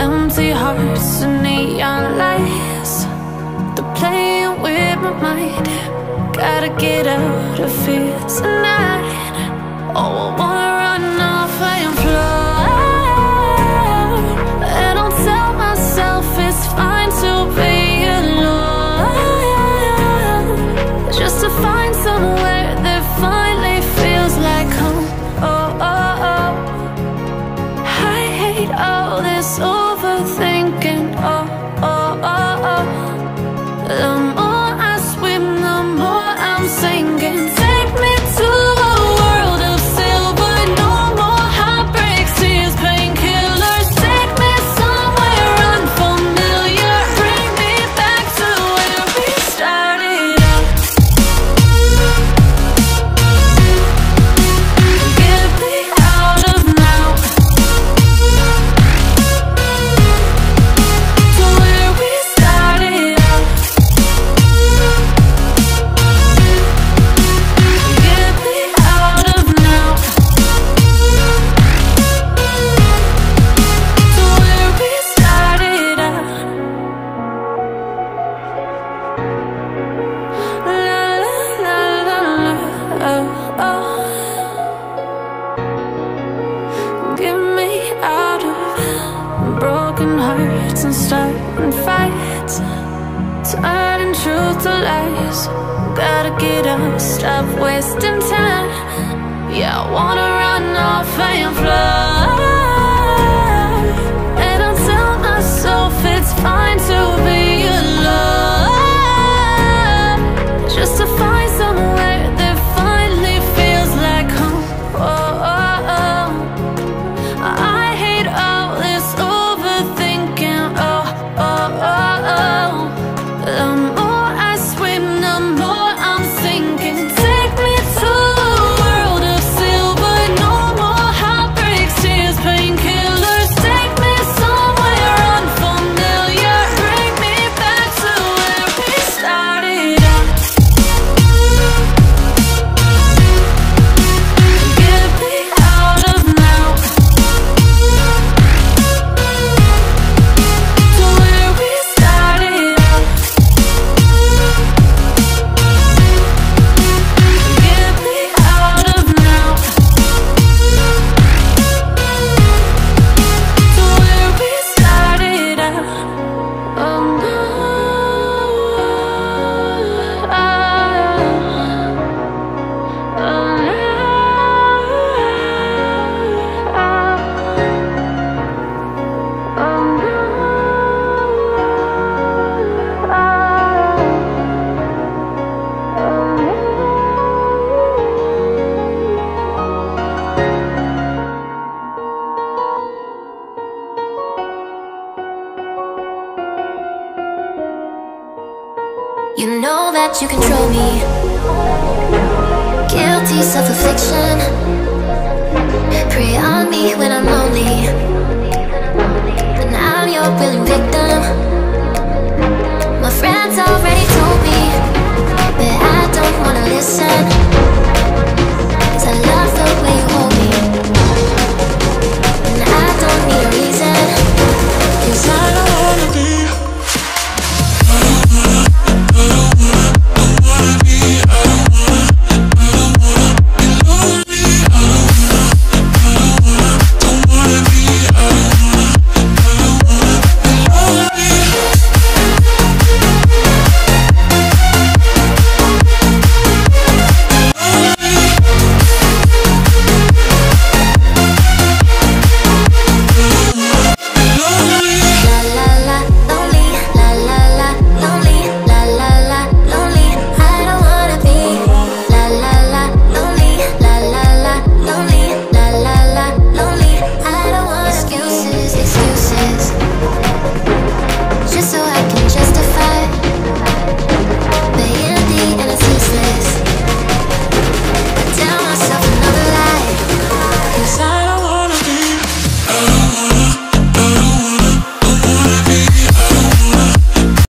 empty hearts and neon lights. They're playing with my mind. Gotta get out of here tonight. Oh, I wanna run off and fly. And I'll tell myself it's fine to be alone, just to find somewhere that finally feels like home. Oh, oh, oh. I hate all this overthinking. Oh, oh, oh, oh. The more I swim, the more I'm sinking. Take me to a world of silver. No more heartbreaks, tears, painkillers. Take me somewhere unfamiliar. Bring me back to where we started out. Get me out of now, to where we started out. Get me out of now, to where we started out. La la la la, oh, oh. Get me out of broken hearts and starting fights, turning truth to lies. Gotta get up, stop wasting time. Yeah, I wanna run off and fly. And I'll tell myself it's fine to be alone, just to find somewhere that finally feels like home. Oh, oh, oh. I hate all this overthinking. Oh, oh, oh, oh. The more I swim, the more I'm sinking. Take me to a world of silver. No more heartbreaks, tears, painkillers. Take me somewhere unfamiliar. Bring me back to where we started out. Get me out of now, to where we started out. Get me out of now, to where we started out. Oh no, oh You know that you control me. Guilty self-affliction. Prey on me when I'm lonely, and I'm your willing victim. My friends already told me that I don't wanna listen, 'cause I